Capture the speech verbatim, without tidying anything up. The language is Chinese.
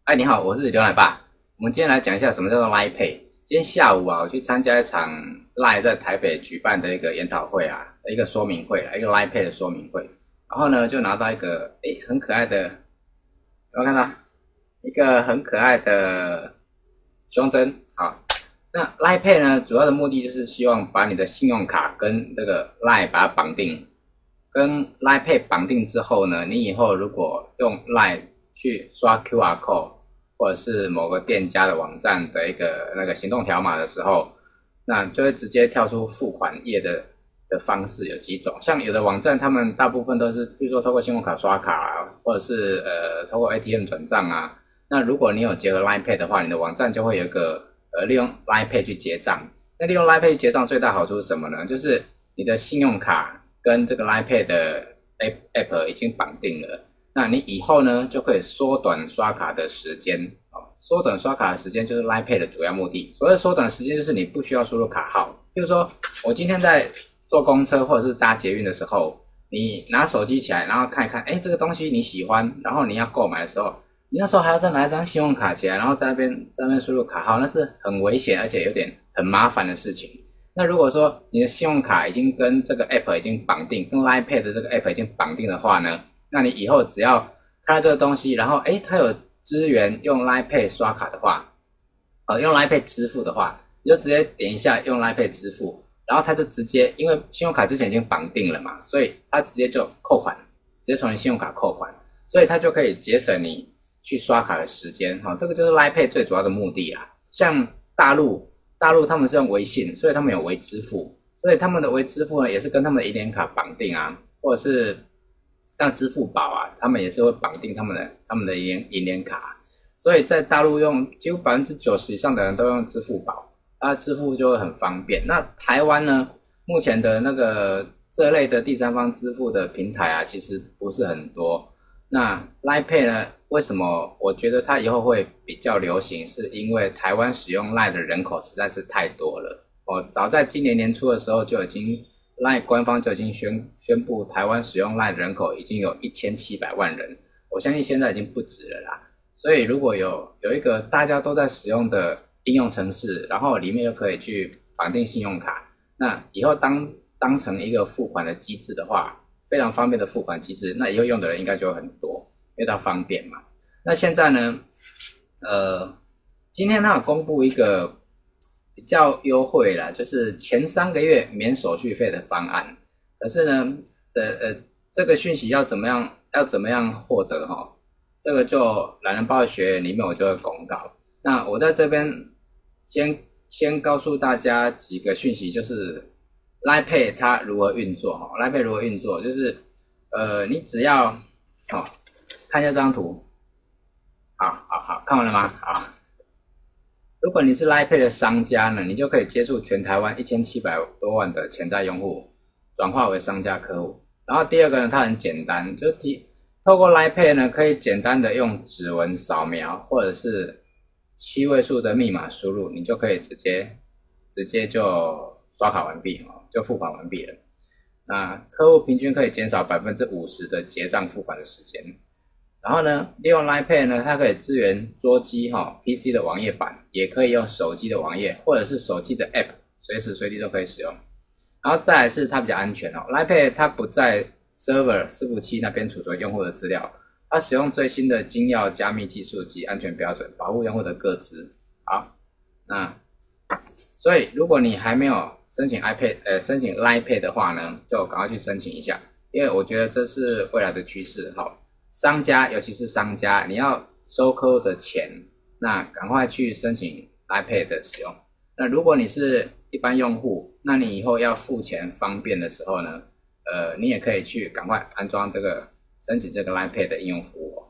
哎，你好，我是刘奶爸。我们今天来讲一下什么叫做 Line Pay。今天下午啊，我去参加一场 Line 在台北举办的一个研讨会啊，一个说明会啊，一个 Line Pay 的说明会。然后呢，就拿到一个诶很可爱的，有没有看到？一个很可爱的胸针啊。那 Line Pay 呢，主要的目的就是希望把你的信用卡跟这个 Line 把它绑定，跟 Line Pay 绑定之后呢，你以后如果用 Line 去刷 Q R code 或者是某个店家的网站的一个那个行动条码的时候，那就会直接跳出付款页的的方式有几种。像有的网站他们大部分都是比如说透过信用卡刷卡啊，或者是呃透过 A T M 转账啊。那如果你有结合 Line Pay 的话，你的网站就会有一个呃利用 Line Pay 去结账。那利用 Line Pay 结账最大好处是什么呢？就是你的信用卡跟这个 Line Pay 的 App 已经绑定了。那你以后呢就可以缩短刷卡的时间。缩短刷卡的时间就是 Line Pay 的主要目的。所谓缩短时间就是你不需要输入卡号。比如说我今天在坐公车或者是搭捷运的时候，你拿手机起来然后看一看，诶这个东西你喜欢，然后你要购买的时候，你那时候还要再拿一张信用卡起来，然后在那边在那边输入卡号，那是很危险而且有点很麻烦的事情。那如果说你的信用卡已经跟这个 App 已经绑定，跟 Line Pay 的这个 App 已经绑定的话呢，那你以后只要看到这个东西，然后诶它有支援用 Line Pay 刷卡的话，呃用 Line Pay 支付的话，你就直接点一下用 Line Pay 支付，然后它就直接，因为信用卡之前已经绑定了嘛，所以它直接就扣款，直接从你信用卡扣款，所以它就可以节省你去刷卡的时间。这个就是 Line Pay 最主要的目的啦。像大陆大陆他们是用微信，所以他们有微支付，所以他们的微支付呢也是跟他们的银联卡绑定啊，或者是像支付宝啊，他们也是会绑定他们的他们的银银联卡。所以在大陆用几乎 百分之九十 以上的人都用支付宝，那支付就会很方便。那台湾呢，目前的那个这类的第三方支付的平台啊，其实不是很多。那 Line Pay 呢，为什么我觉得它以后会比较流行，是因为台湾使用 Line 的人口实在是太多了。我早在今年年初的时候就已经 Line 官方就已经宣宣布台湾使用 Line 的人口已经有一千七百万人，我相信现在已经不止了啦。所以如果有有一个大家都在使用的应用程式，然后里面又可以去绑定信用卡，那以后当当成一个付款的机制的话，非常方便的付款机制，那以后用的人应该就会很多，因为它方便嘛。那现在呢，呃，今天它有公布一个比较优惠啦，就是前三个月免手续费的方案。可是呢，呃呃，这个讯息要怎么样要怎么样获得哈？这个就懒人包的学员里面我就会公告。那我在这边先先告诉大家几个讯息，就是 Line Pay 它如何运作哈 ，Line Pay 如何运作，就是呃，你只要好、哦、看一下这张图，好好好，看完了吗？好，如果你是 Line Pay 的商家呢，你就可以接触全台湾一千七百多万的潜在用户，转化为商家客户。然后第二个呢，它很简单，就提透过 Line Pay 呢，可以简单的用指纹扫描或者是七位数的密码输入，你就可以直接直接就刷卡完毕，就付款完毕了。那客户平均可以减少 百分之五十 的结账付款的时间。然后呢，利用 Line Pay 呢，它可以支援桌机 P C 的网页版，也可以用手机的网页或者是手机的 App， 随时随地都可以使用。然后再来是它比较安全哦 ，Line Pay 它不在 server 伺服器那边储存用户的资料，它使用最新的金钥加密技术及安全标准，保护用户的个资。好，那所以如果你还没有申请 iPad 呃申请 Line Pay 的话呢，就赶快去申请一下，因为我觉得这是未来的趋势。好，商家尤其是商家，你要收客户的钱，那赶快去申请 Line Pay 的使用。那如果你是一般用户，那你以后要付钱方便的时候呢，呃，你也可以去赶快安装这个申请这个 Line Pay 的应用服务。